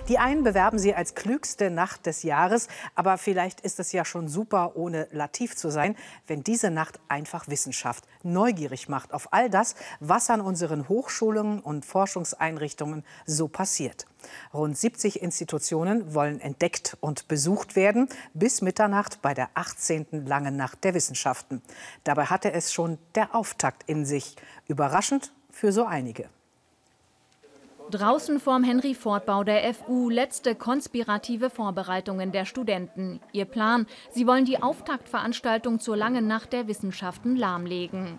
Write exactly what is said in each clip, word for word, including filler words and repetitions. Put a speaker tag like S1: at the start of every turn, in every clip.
S1: Die einen bewerben sie als klügste Nacht des Jahres, aber vielleicht ist es ja schon super, ohne Latif zu sein, wenn diese Nacht einfach Wissenschaft neugierig macht auf all das, was an unseren Hochschulen und Forschungseinrichtungen so passiert. Rund siebzig Institutionen wollen entdeckt und besucht werden, bis Mitternacht bei der achtzehnten Langen Nacht der Wissenschaften. Dabei hatte es schon der Auftakt in sich. Überraschend für so einige.
S2: Draußen vorm Henry-Ford-Bau der F U letzte konspirative Vorbereitungen der Studenten. Ihr Plan: Sie wollen die Auftaktveranstaltung zur Langen Nacht der Wissenschaften lahmlegen.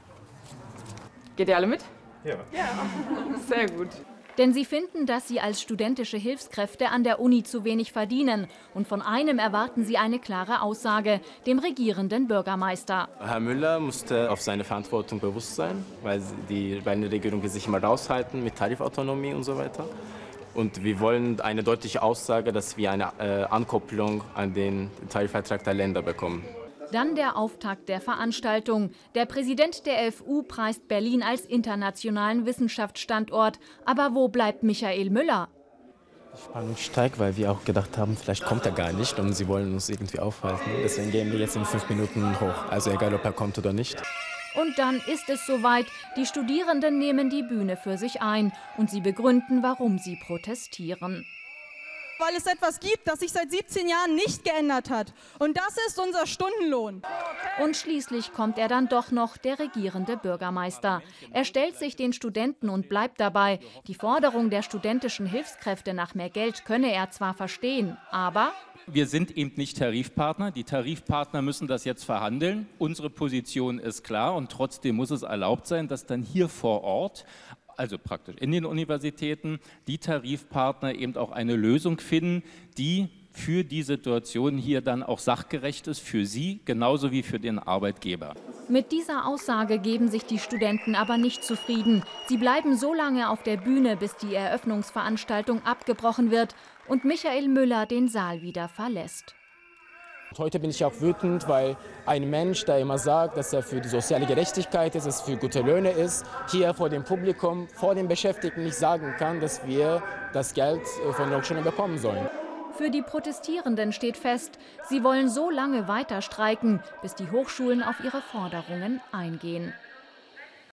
S3: Geht ihr alle mit?
S4: Ja.
S3: Ja, sehr gut.
S2: Denn sie finden, dass sie als studentische Hilfskräfte an der Uni zu wenig verdienen. Und von einem erwarten sie eine klare Aussage, dem regierenden Bürgermeister.
S5: Herr Müller musste auf seine Verantwortung bewusst sein, weil die beiden Regierungen sich immer raushalten mit Tarifautonomie und so weiter. Und wir wollen eine deutliche Aussage, dass wir eine äh, Ankopplung an den Tarifvertrag der Länder bekommen.
S2: Dann der Auftakt der Veranstaltung. Der Präsident der F U preist Berlin als internationalen Wissenschaftsstandort. Aber wo bleibt Michael Müller?
S5: Die Spannung steigt, weil wir auch gedacht haben, vielleicht kommt er gar nicht und sie wollen uns irgendwie aufhalten. Deswegen gehen wir jetzt in fünf Minuten hoch. Also egal, ob er kommt oder nicht.
S2: Und dann ist es soweit. Die Studierenden nehmen die Bühne für sich ein und sie begründen, warum sie protestieren.
S6: Weil es etwas gibt, das sich seit siebzehn Jahren nicht geändert hat. Und das ist unser Stundenlohn.
S2: Und schließlich kommt er dann doch noch, der regierende Bürgermeister. Er stellt sich den Studenten und bleibt dabei. Die Forderung der studentischen Hilfskräfte nach mehr Geld könne er zwar verstehen, aber...
S7: Wir sind eben nicht Tarifpartner. Die Tarifpartner müssen das jetzt verhandeln. Unsere Position ist klar und trotzdem muss es erlaubt sein, dass dann hier vor Ort, also praktisch in den Universitäten, die Tarifpartner eben auch eine Lösung finden, die für die Situation hier dann auch sachgerecht ist, für sie genauso wie für den Arbeitgeber.
S2: Mit dieser Aussage geben sich die Studenten aber nicht zufrieden. Sie bleiben so lange auf der Bühne, bis die Eröffnungsveranstaltung abgebrochen wird und Michael Müller den Saal wieder verlässt.
S8: Heute bin ich auch wütend, weil ein Mensch, der immer sagt, dass er für die soziale Gerechtigkeit ist, dass es für gute Löhne ist, hier vor dem Publikum, vor den Beschäftigten nicht sagen kann, dass wir das Geld von der Hochschule bekommen sollen.
S2: Für die Protestierenden steht fest, sie wollen so lange weiter streiken, bis die Hochschulen auf ihre Forderungen eingehen.